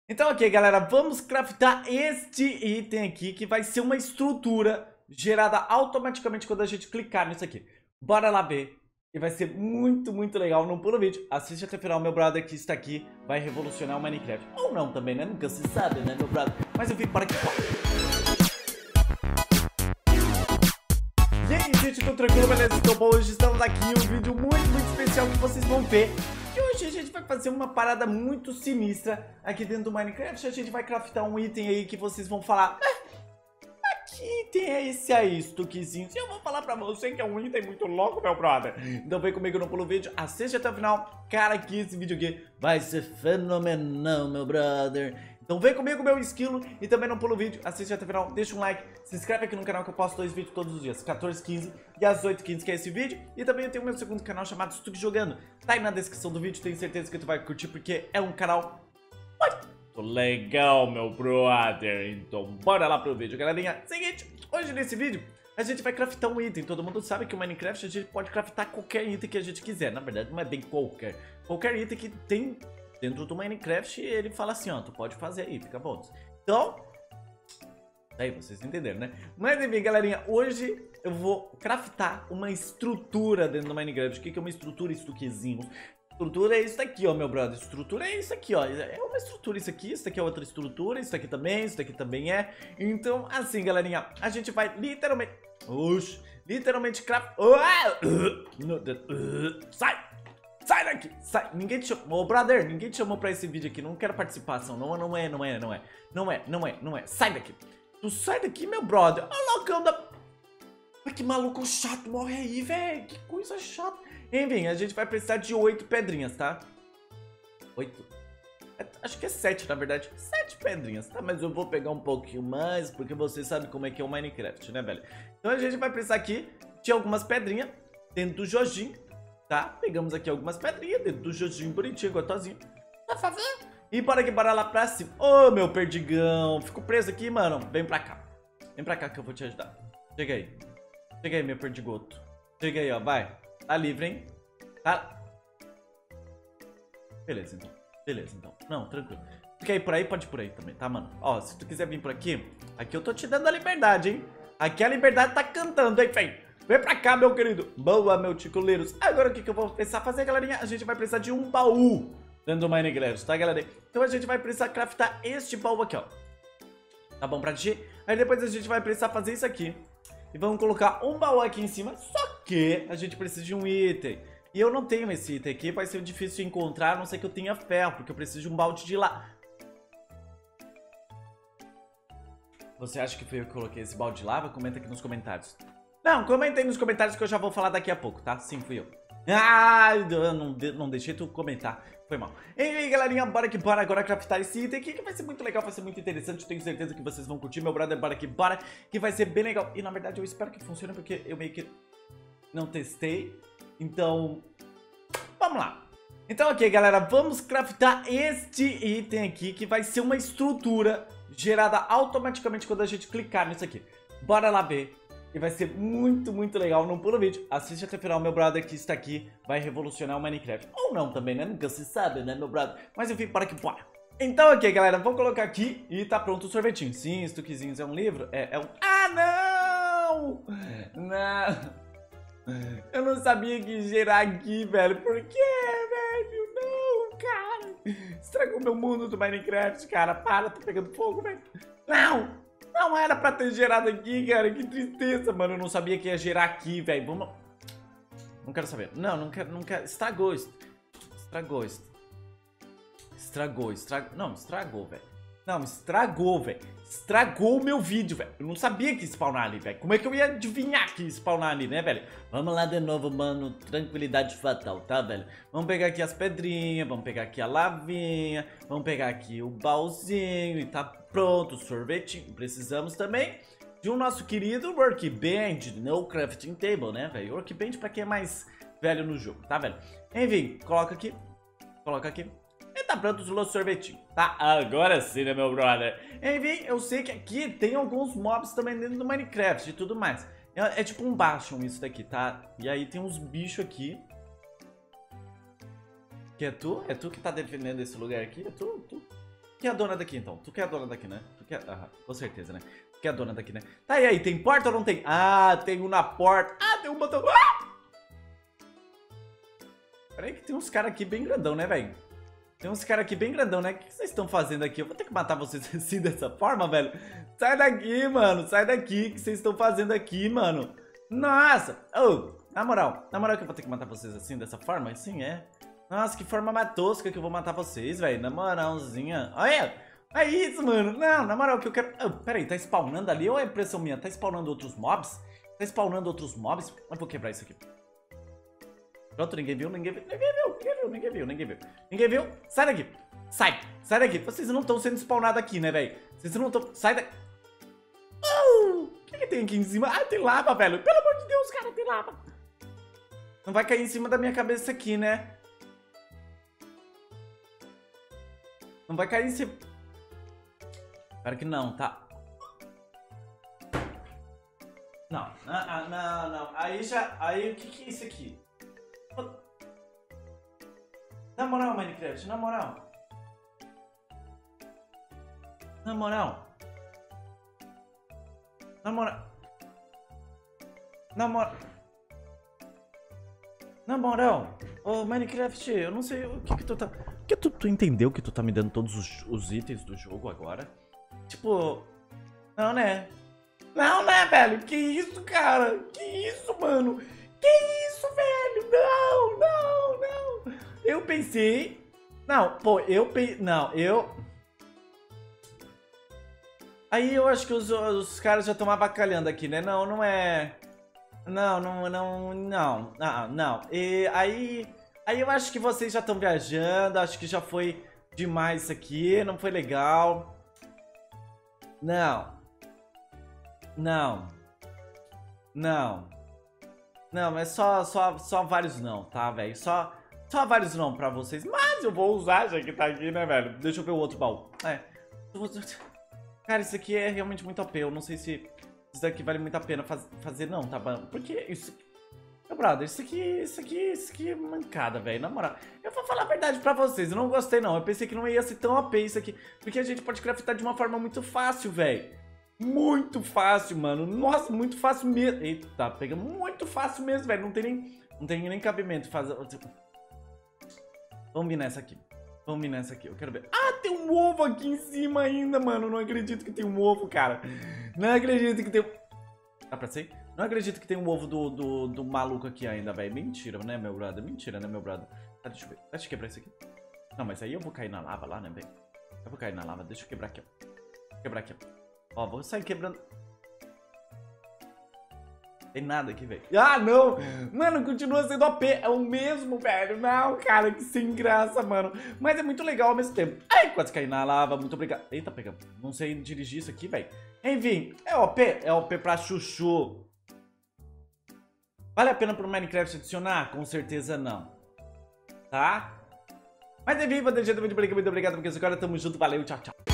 Então, ok, galera, vamos craftar este item aqui, que vai ser uma estrutura gerada automaticamente quando a gente clicar nisso aqui. Bora lá ver. E vai ser muito, muito legal. Não pula o vídeo, assiste até o final, meu brother, que está aqui vai revolucionar o Minecraft. Ou não também, né? Nunca se sabe, né, meu brother? Mas enfim, para aqui. E aí, gente, tô tranquilo, beleza? Então, bom, hoje estamos aqui em um vídeo muito, muito especial que vocês vão ver. E hoje a gente vai fazer uma parada muito sinistra aqui dentro do Minecraft. A gente vai craftar um item aí que vocês vão falar: que item é esse aí, Stuckzinho? Eu vou falar pra você que é um item muito louco, meu brother. Então vem comigo no pulo vídeo, assiste até o final. Cara, que esse vídeo aqui vai ser fenomenal, meu brother. Então vem comigo, meu esquilo, e também não pula o vídeo, assiste até o final, deixa um like, se inscreve aqui no canal que eu posto 2 vídeos todos os dias, 14h15 e às 8h15, que é esse vídeo. E também eu tenho meu segundo canal chamado Stuck Jogando, tá aí na descrição do vídeo, tenho certeza que tu vai curtir porque é um canal muito legal, meu brother. Então bora lá pro vídeo, galerinha. Seguinte, hoje nesse vídeo a gente vai craftar um item. Todo mundo sabe que o Minecraft a gente pode craftar qualquer item que a gente quiser. Na verdade não é bem qualquer item que tem dentro do Minecraft, ele fala assim, ó, tu pode fazer aí, fica bom. Então, aí vocês entenderam, né? Mas enfim, galerinha, hoje eu vou craftar uma estrutura dentro do Minecraft. O que é uma estrutura, Stuckzinho? Estrutura é isso aqui, ó, meu brother. Estrutura é isso aqui, ó. É uma estrutura isso aqui é outra estrutura, isso aqui também é. Então, assim, galerinha, a gente vai literalmente... Oxi, literalmente craftar... Sai! Sai daqui! Sai! Ninguém te chamou, brother, ninguém te chamou pra esse vídeo aqui. Não quero participação. Não é. Sai daqui! Tu sai daqui, meu brother. Olha loucão da... Ai, que maluco chato, morre aí, velho. Que coisa chata. Enfim, a gente vai precisar de 8 pedrinhas, tá? 8? Acho que é 7, na verdade. 7 pedrinhas, tá? Mas eu vou pegar um pouquinho mais, porque você sabe como é que é o Minecraft, né, velho? Então a gente vai precisar aqui de algumas pedrinhas dentro do Jojinho, tá? Pegamos aqui algumas pedrinhas dentro do Jojinho bonitinho, gostosinho. Por favor. E bora lá pra cima. Ô, meu perdigão. Fico preso aqui, mano. Vem pra cá. Vem pra cá que eu vou te ajudar. Chega aí. Chega aí, meu perdigoto. Chega aí, ó. Vai. Tá livre, hein? Tá. Beleza, então. Não, tranquilo. Tu quer ir por aí? Pode ir por aí também, tá, mano? Ó, se tu quiser vir por aqui, aqui eu tô te dando a liberdade, hein? Aqui a liberdade tá cantando, hein, feio? Vem pra cá, meu querido. Boa, meu ticoleiros. Agora o que eu vou precisar fazer, galerinha? A gente vai precisar de um baú dentro do Minecraft, tá, galera? Então a gente vai precisar craftar este baú aqui, ó. Tá bom pra ti? Aí depois a gente vai precisar fazer isso aqui. E vamos colocar um baú aqui em cima. Só que a gente precisa de um item. E eu não tenho esse item aqui. Vai ser difícil de encontrar, a não ser que eu tenha ferro. Porque eu preciso de um balde de lá. Você acha que foi eu que coloquei esse balde de lava? Comenta aqui nos comentários. Não, comenta aí nos comentários que eu já vou falar daqui a pouco, tá? Sim, fui eu. Ah, eu não deixei tu comentar. Foi mal. Enfim, galerinha, bora que bora agora craftar esse item aqui, que vai ser muito legal, vai ser muito interessante. Tenho certeza que vocês vão curtir, meu brother. Bora que vai ser bem legal. E na verdade eu espero que funcione, porque eu meio que não testei. Então, vamos lá. Então, ok, galera, vamos craftar este item aqui, que vai ser uma estrutura gerada automaticamente quando a gente clicar nisso aqui. Bora lá ver. E vai ser muito, muito legal. Não pula o vídeo, assiste até o final, meu brother, que está aqui vai revolucionar o Minecraft. Ou não também, né? Nunca se sabe, né, meu brother? Mas enfim, bora que bora. Então, ok, galera, vou colocar aqui e tá pronto o sorvetinho. Sim, Stuckzinhos é um livro? É um... Ah, não! Não! Eu não sabia que ia gerar aqui, velho. Por quê, velho? Não, cara. Estragou meu mundo do Minecraft, cara. Para, tá pegando fogo, velho. Não! Não era pra ter gerado aqui, cara. Que tristeza, mano. Eu não sabia que ia gerar aqui, velho. Vamos... Não quero saber. Não quero. Estragou. Não, estragou, velho. Não, estragou, velho. Estragou o meu vídeo, velho. Eu não sabia que ia spawnar ali, velho. Como é que eu ia adivinhar que ia spawnar ali, né, velho? Vamos lá de novo, mano. Tranquilidade fatal, tá, velho? Vamos pegar aqui as pedrinhas. Vamos pegar aqui a lavinha. Vamos pegar aqui o baúzinho. E tá pronto o sorvetinho. Precisamos também de um nosso querido workbench. No crafting table, né, velho? Workbench pra quem é mais velho no jogo, tá, velho? Enfim, coloca aqui. Coloca aqui. E tá pronto o nosso sorvetinho, tá? Agora sim, né, meu brother? Enfim, eu sei que aqui tem alguns mobs também dentro do Minecraft e tudo mais. É tipo um Bastion isso daqui, tá? E aí tem uns bichos aqui. Que é tu? É tu que tá defendendo esse lugar aqui? É tu? que é a dona daqui, então. Tu que é a dona daqui, né? Tu que é... com certeza, né? Tu que é a dona daqui, né? Tá, e aí? Tem porta ou não tem? Ah, tem um na porta. Ah, tem um botão. Pera aí que tem uns caras aqui bem grandão, né, velho? Tem uns caras aqui bem grandão, né? O que vocês estão fazendo aqui? Eu vou ter que matar vocês assim, dessa forma, velho. Sai daqui, mano. Sai daqui. O que vocês estão fazendo aqui, mano? Nossa. Oh, na moral que eu vou ter que matar vocês assim, dessa forma? Sim, é. Nossa, que forma mais tosca que eu vou matar vocês, velho. Na moralzinha. Olha. É isso, mano. Não, na moral que eu quero... Oh, pera aí, tá spawnando ali ou é impressão minha? Tá spawnando outros mobs? Tá spawnando outros mobs? Eu vou quebrar isso aqui. Pronto, ninguém viu. Sai daqui. Sai daqui. Vocês não estão sendo spawnados aqui, né, velho? Vocês não estão... Sai daqui. O que tem aqui em cima? Ah, tem lava, velho. Pelo amor de Deus, cara, tem lava. Não vai cair em cima da minha cabeça aqui, né? Não vai cair em cima... Espero que não, tá? Não. Aí já... Aí, o que é isso aqui? Na moral, Minecraft, na moral. Ô Minecraft, eu não sei o que tu tá... Porque tu entendeu que tu tá me dando todos os itens do jogo agora? Tipo... Não, né? Não, né, velho? Que isso, cara? Que isso, mano? Que isso, velho? Não. Eu pensei... Não, pô, Aí eu acho que os caras já estão avacalhando aqui, né? Não é... Não. E aí eu acho que vocês já estão viajando, acho que já foi demais isso aqui, não foi legal. Não, é só vários não, tá, velho? Só vários não pra vocês, mas eu vou usar já que tá aqui, né, velho? Deixa eu ver o outro baú. Cara, isso aqui é realmente muito OP, eu não sei se isso daqui vale muito a pena fazer não, tá bom? Porque isso... Meu brother, isso aqui é mancada, velho, na moral. Eu vou falar a verdade pra vocês, eu não gostei não, eu pensei que não ia ser tão OP isso aqui, porque a gente pode craftar de uma forma muito fácil, velho. Muito fácil, mano. Nossa, muito fácil mesmo. Eita, pega muito fácil mesmo, velho. Não tem nem cabimento fazer. Vamos vir nessa aqui. Eu quero ver. Ah, tem um ovo aqui em cima ainda, mano. Não acredito que tem um ovo, cara. Não acredito que tem... Dá pra ser? Não acredito que tem um ovo do maluco aqui ainda, velho. Mentira, né, meu brother? Tá, deixa eu ver. Deixa eu quebrar isso aqui. Não, mas aí eu vou cair na lava lá, né, velho? Eu vou cair na lava. Deixa eu quebrar aqui, ó. Ó, vou sair quebrando. Tem nada aqui, velho. Ah, não! Mano, continua sendo OP. É o mesmo, velho. Não, cara, que sem graça, mano. Mas é muito legal ao mesmo tempo. Ai, quase caí na lava. Muito obrigado. Eita, pegamos. Não sei dirigir isso aqui, velho. Enfim, é OP. É OP pra chuchu. Vale a pena pro Minecraft adicionar? Com certeza não. Tá? Mas enfim, vou deixar o vídeo por aqui. Muito obrigado, porque agora tamo junto. Valeu, tchau, tchau.